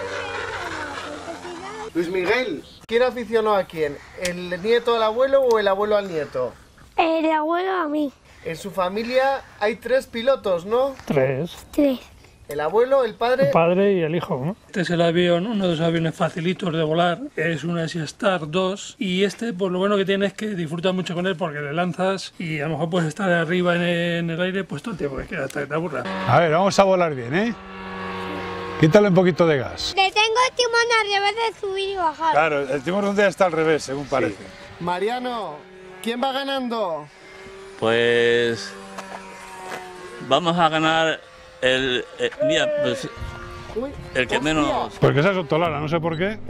Luis Miguel, ¿quién aficionó a quién? ¿El nieto al abuelo o el abuelo al nieto? El abuelo a mí. En su familia hay tres pilotos, ¿no? Tres. Tres. El abuelo, el padre... El padre y el hijo, ¿no? Este es el avión, uno de los aviones facilitos de volar. Es una Asia Star dos. Y este, pues lo bueno que tiene es que disfrutas mucho con él porque le lanzas y a lo mejor puedes estar arriba en el, en el aire pues todo el tiempo que quieras, hasta que te aburras. A ver, vamos a volar bien, ¿eh? Quítale un poquito de gas. Le tengo el timón al revés de subir y bajar. Claro, el timón un día está al revés, según parece. Mariano, ¿quién va ganando? Pues vamos a ganar el, eh, mira, pues Uy, el que hostia. menos. Porque esa es Otolara, no sé por qué.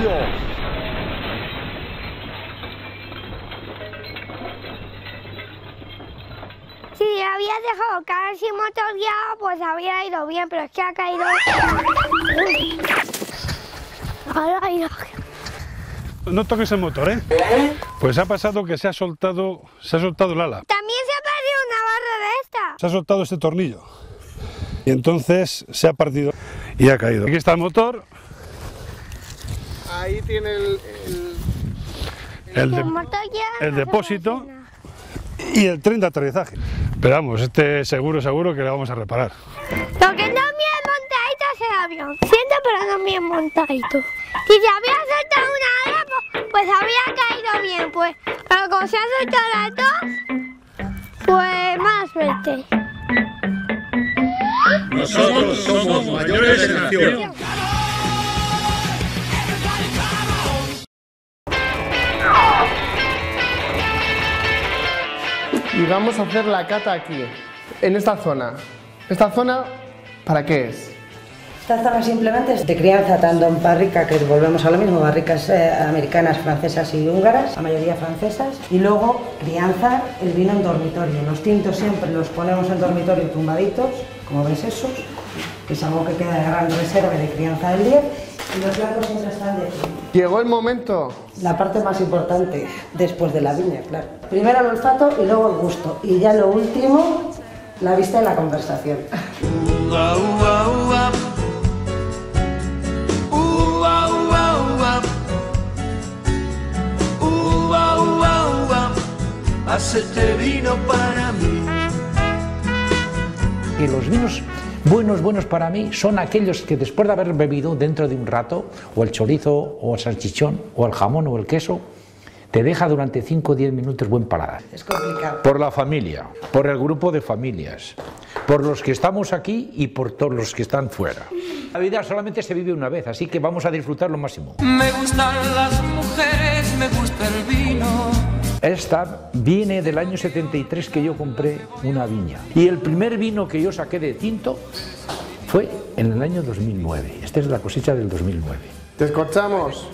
Si había dejado caer sin motor ya, pues habría ido bien, pero es que ha caído... Uy. Ahora ha ido... No toques el motor, ¿eh? Pues ha pasado que se ha soltado, se ha soltado el ala. También se ha perdido una barra de esta. Se ha soltado este tornillo. Y entonces se ha partido y ha caído. Aquí está el motor. Ahí tiene el... el... El, de, el depósito y el tren de aterrizaje. Pero vamos, este seguro, seguro que le vamos a reparar. Lo que no bien montadito es el avión. Siento, pero no bien montadito. Si se había soltado una ala, pues, pues había caído bien, pues. Pero como se han soltado las dos, pues mala suerte. Nosotros somos mayores en acción. Y vamos a hacer la cata aquí, en esta zona. ¿Esta zona para qué es? Esta zona simplemente es de crianza, tanto en barrica, que volvemos a lo mismo, barricas eh, americanas, francesas y húngaras, la mayoría francesas, y luego crianza el vino en dormitorio. Los tintos siempre los ponemos en dormitorio tumbaditos, como ves esos, que es algo que queda de gran reserva de crianza del diez, y los blancos siempre están de frente. Llegó el momento. La parte más importante después de la viña, claro. Primero el olfato y luego el gusto, y ya lo último, la vista y la conversación. Ua, ua, ua. Ua, ua, ua. Ua, ua, ua. Hacete vino para mí. Y los vinos buenos, buenos para mí son aquellos que después de haber bebido dentro de un rato, o el chorizo, o el salchichón, o el jamón, o el queso, te deja durante cinco o diez minutos buen paladar. Es complicado. Por la familia, por el grupo de familias, por los que estamos aquí y por todos los que están fuera. La vida solamente se vive una vez, así que vamos a disfrutar lo máximo. Me gustan las mujeres, me gusta el vino. Esta viene del año setenta y tres, que yo compré una viña. Y el primer vino que yo saqué de tinto fue en el año dos mil nueve. Esta es la cosecha del dos mil nueve. Descorchamos.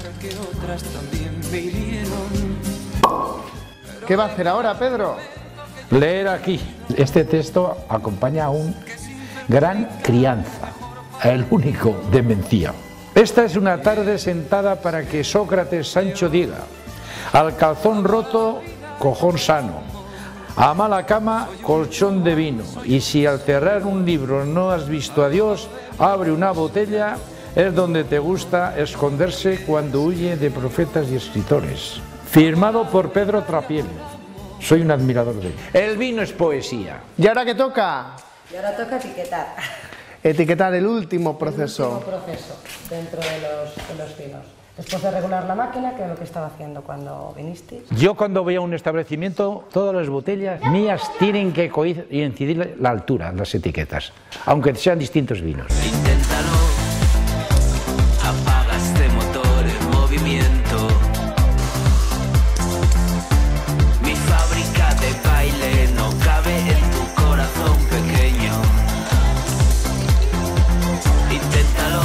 ¿Qué va a hacer ahora, Pedro? Leer aquí. Este texto acompaña a un gran crianza, el único de Mencía. Esta es una tarde sentada para que Sócrates Sancho diga: al calzón roto, cojón sano, a mala cama, colchón de vino, y si al cerrar un libro no has visto a Dios, abre una botella, es donde te gusta esconderse cuando huye de profetas y escritores. Firmado por Pedro Trapiel. Soy un admirador de él. El vino es poesía. ¿Y ahora qué toca? Y ahora toca etiquetar. Etiquetar el último proceso. El último proceso dentro de los, de los vinos. Después de regular la máquina, que es lo que estaba haciendo cuando vinisteis. Yo cuando voy a un establecimiento, todas las botellas mías tienen que coincidir la altura, las etiquetas, aunque sean distintos vinos. Inténtalo, apaga este motor en movimiento. Mi fábrica de baile no cabe en tu corazón pequeño. Inténtalo,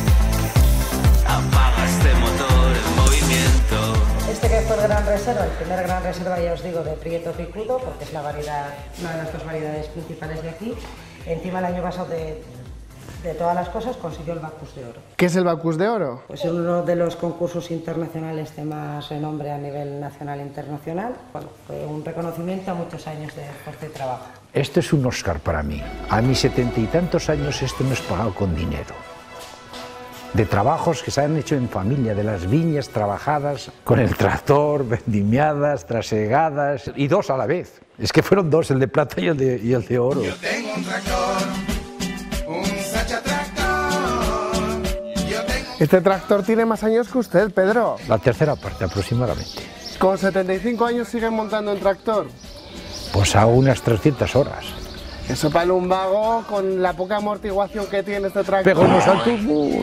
apaga este motor en movimiento. Este que fue el Gran Reserva, el primer Gran Reserva, ya os digo, de Prieto Picudo, porque es la variedad, una de las dos variedades principales de aquí. Encima el año pasado de, de todas las cosas consiguió el Bacus de Oro. ¿Qué es el Bacus de Oro? Pues es uno de los concursos internacionales de más renombre a nivel nacional e internacional. Bueno, fue un reconocimiento a muchos años de esfuerzo y trabajo. Esto es un Oscar para mí. A mis setenta y tantos años esto no es pagado con dinero. De trabajos que se han hecho en familia, de las viñas trabajadas con el tractor, vendimiadas, trasegadas, y dos a la vez. Es que fueron dos, el de plata y el de, y el de oro. Yo tengo un tractor, un Sacha tractor. Yo tengo... Este tractor tiene más años que usted, Pedro. La tercera parte aproximadamente. ¿Con setenta y cinco años sigue montando en tractor? Pues a unas trescientas horas. Eso para el lumbago, con la poca amortiguación que tiene este tractor. Pegó unos saltos.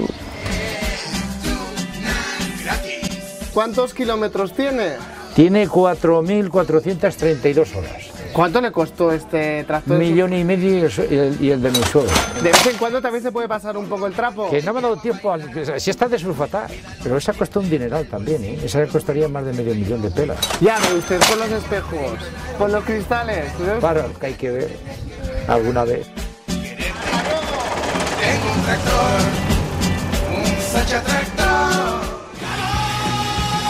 ¿Cuántos kilómetros tiene? Tiene cuatro mil cuatrocientas treinta y dos horas. ¿Cuánto le costó este tractor? Un millón y medio y el, y el, y el de mi suegro. ¿De vez en cuando también se puede pasar un poco el trapo? Que no me ha dado tiempo, a, si está de sulfatar. Pero esa costó un dineral también, ¿eh? Esa costaría más de medio millón de pelas. Ya ve usted, con los espejos, con los cristales. ¿No? Claro, que hay que ver alguna vez. Tengo un tractor, un Sacha tractor.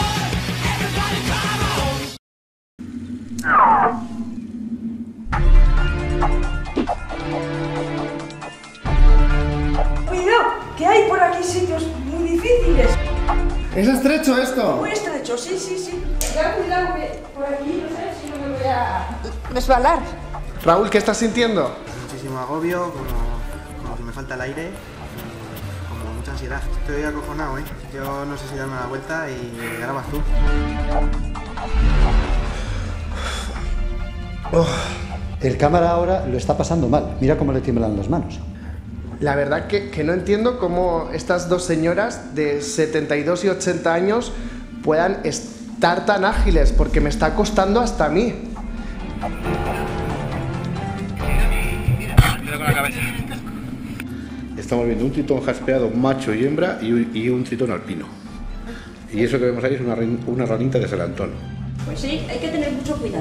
¿Es estrecho esto? Muy estrecho, sí, sí, sí. Ya cuidado que por aquí no sé si no me voy a resbalar. Raúl, ¿qué estás sintiendo? Muchísimo agobio, como, como que me falta el aire, como mucha ansiedad. Estoy acojonado, ¿eh? Yo no sé si darme la vuelta y ahora vas tú. Oh, el cámara ahora lo está pasando mal. Mira cómo le tiemblan las manos. La verdad que, que no entiendo cómo estas dos señoras de setenta y dos y ochenta años puedan estar tan ágiles, porque me está costando hasta a mí. Mira con la cabeza. Estamos viendo un tritón jaspeado macho y hembra y un, y un tritón alpino. Y eso que vemos ahí es una, una ranita de San Antón. Pues sí, hay que tener mucho cuidado.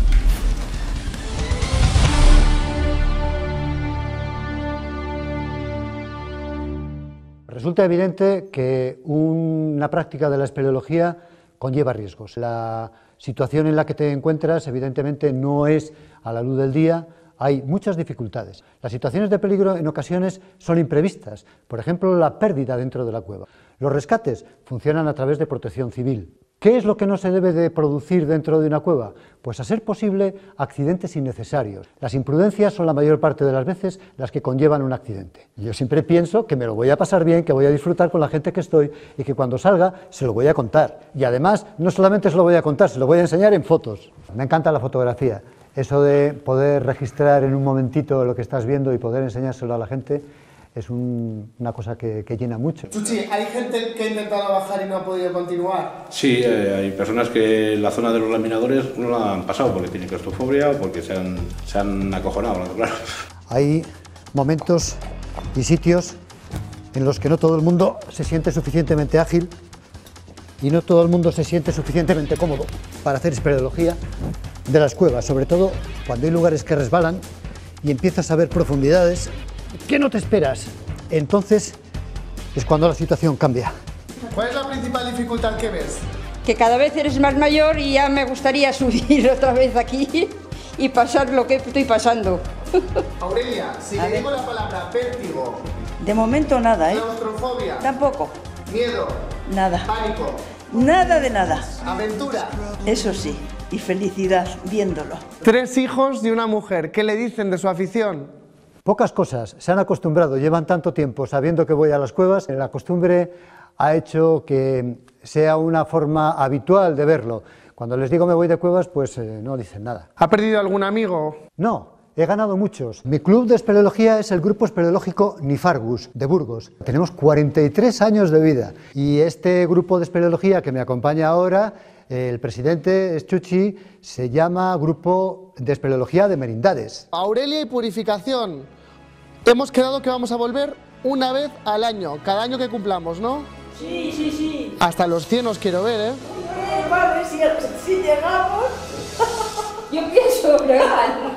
Resulta evidente que una práctica de la espeleología conlleva riesgos. La situación en la que te encuentras evidentemente no es a la luz del día, hay muchas dificultades. Las situaciones de peligro en ocasiones son imprevistas, por ejemplo la pérdida dentro de la cueva. Los rescates funcionan a través de protección civil. ¿Qué es lo que no se debe de producir dentro de una cueva? Pues a ser posible accidentes innecesarios. Las imprudencias son la mayor parte de las veces las que conllevan un accidente. Yo siempre pienso que me lo voy a pasar bien, que voy a disfrutar con la gente que estoy y que cuando salga se lo voy a contar. Y además no solamente se lo voy a contar, se lo voy a enseñar en fotos. Me encanta la fotografía. Eso de poder registrar en un momentito lo que estás viendo y poder enseñárselo a la gente es un, una cosa que, que llena mucho. Chuchi, ¿hay gente que ha intentado bajar y no ha podido continuar? Sí, eh, hay personas que en la zona de los laminadores no la han pasado porque tienen claustrofobia o porque se han, se han acojonado, claro. Hay momentos y sitios en los que no todo el mundo se siente suficientemente ágil y no todo el mundo se siente suficientemente cómodo para hacer espeleología de las cuevas, sobre todo cuando hay lugares que resbalan y empiezas a ver profundidades que no te esperas. Entonces es cuando la situación cambia. ¿Cuál es la principal dificultad que ves? Que cada vez eres más mayor y ya me gustaría subir otra vez aquí y pasar lo que estoy pasando. Aurelia, si le digo la palabra vértigo. De momento nada, ¿eh? Claustrofobia. Tampoco. Miedo. Nada. Pánico. Nada de nada. Aventura. Eso sí, y felicidad viéndolo. Tres hijos de una mujer, ¿qué le dicen de su afición? Pocas cosas, se han acostumbrado, llevan tanto tiempo sabiendo que voy a las cuevas, la costumbre ha hecho que sea una forma habitual de verlo. Cuando les digo me voy de cuevas, pues eh, no dicen nada. ¿Ha perdido algún amigo? No, he ganado muchos. Mi club de espeleología es el grupo espeleológico Nifargus, de Burgos. Tenemos cuarenta y tres años de vida y este grupo de espeleología que me acompaña ahora, el presidente es Chuchi, se llama Grupo de Espeleología de Merindades. Aurelia y Purificación. Hemos quedado que vamos a volver una vez al año, cada año que cumplamos, ¿no? Sí, sí, sí. Hasta los cien os quiero ver, ¿eh? Eh, vale, si, si llegamos. Yo pienso llegar.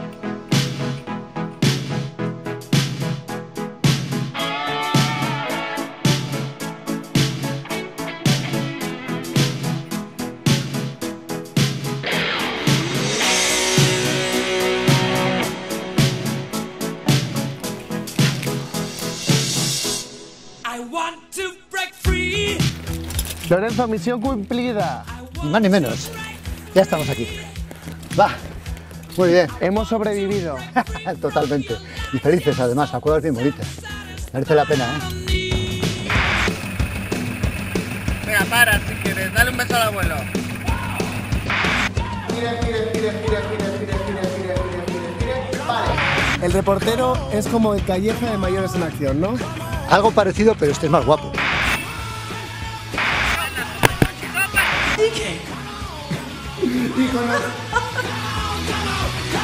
Lorenzo, misión cumplida. Ni más ni menos. Ya estamos aquí. Va. Muy bien. Hemos sobrevivido. Totalmente. Y felices además, a cuevas bien bonitas. Merece la pena, ¿eh? Venga, para si quieres. Dale un beso al abuelo. Gire, gire, gire, gire, gire, gire, gire, gire, gire, gire, gire. Vale. El reportero es como el Calleja de Mayores en Acción, ¿no? Algo parecido, pero este es más guapo. Y con los...